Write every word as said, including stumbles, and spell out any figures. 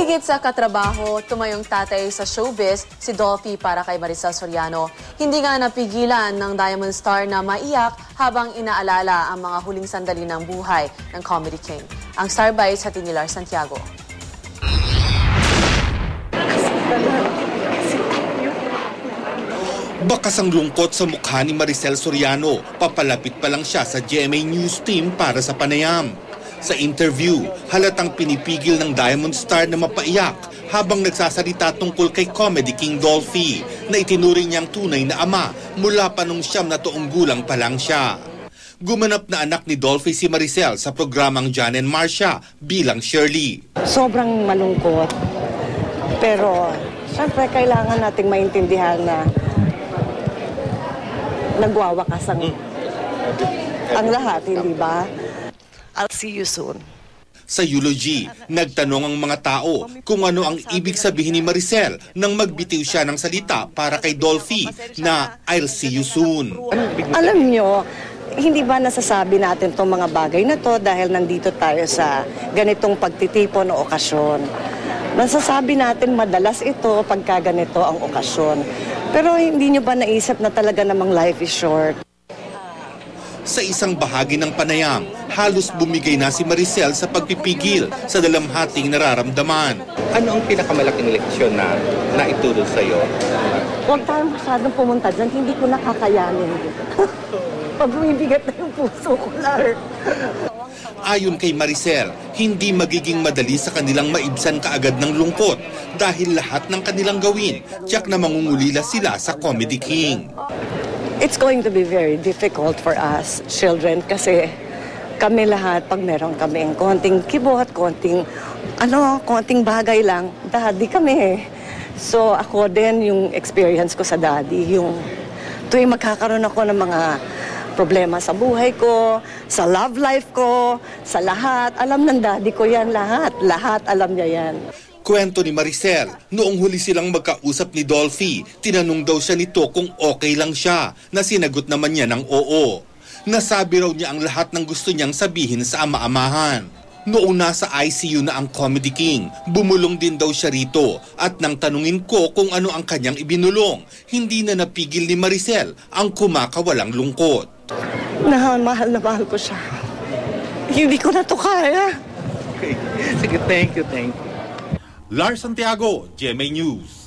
Higit sa katrabaho, tumayong tatay sa showbiz, si Dolphy para kay Maricel Soriano. Hindi nga napigilan ng Diamond Star na maiyak habang inaalala ang mga huling sandali ng buhay ng Comedy King. Ang Star Bites sa Tinilar Santiago. Bakas ang lungkot sa mukha ni Maricel Soriano. Papalapit pa lang siya sa G M A News team para sa panayam. Sa interview, halatang pinipigil ng Diamond Star na mapaiyak habang nagsasalita tungkol kay Comedy King Dolphy na itinuring niyang tunay na ama mula pa nung siyam na taong gulang pa lang siya. Gumanap na anak ni Dolphy si Maricel sa programang John and Marcia bilang Shirley. Sobrang malungkot, pero syempre kailangan nating maintindihan na nagwawakas ang, ang lahat, hindi ba? I'll see you soon. Sa eulogy, nagtanong ang mga tao kung ano ang ibig sabihin ni Maricel nang magbitiw siya ng salita para kay Dolphy na I'll see you soon. Alam nyo, hindi ba nasasabi natin itong mga bagay na to dahil nandito tayo sa ganitong pagtitipon o okasyon. Nasasabi natin madalas ito pagka ganito ang okasyon. Pero hindi nyo ba naisip na talaga namang life is short? Sa isang bahagi ng panayam, halos bumigay na si Maricel sa pagpipigil sa dalamhating nararamdaman. Ano ang pinakamalaking leksyon na naituro sa iyo? Huwag tayong masyadong pumunta dyan, hindi ko nakakayanin. Pag bumibigat na yung puso ko, Lar. Ayon kay Maricel, hindi magiging madali sa kanilang maibsan kaagad ng lungkot dahil lahat ng kanilang gawin, tiyak na mangungulila sila sa Comedy King. It's going to be very difficult for us, children, kasi kami lahat, pag meron kaming konting kibot, konting, ano, konting bagay lang, daddy kami. So ako din, yung experience ko sa daddy, yung tuwing magkakaroon ako ng mga problema sa buhay ko, sa love life ko, sa lahat, alam ng daddy ko yan lahat. Lahat alam niya yan. Kwento ni Maricel, noong huli silang magkausap ni Dolphy, tinanong daw siya nito kung okay lang siya, na sinagot naman niya ng oo. Nasabi raw niya ang lahat ng gusto niyang sabihin sa ama-amahan. Noong nasa I C U na ang Comedy King, bumulong din daw siya rito at nang tanungin ko kung ano ang kanyang ibinulong, hindi na napigil ni Maricel ang kumakawalang lungkot. Mahal, mahal na mahal ko siya. Hindi ko na to kaya. Okay. Sige, thank you, thank you. Lars Santiago, G M A News.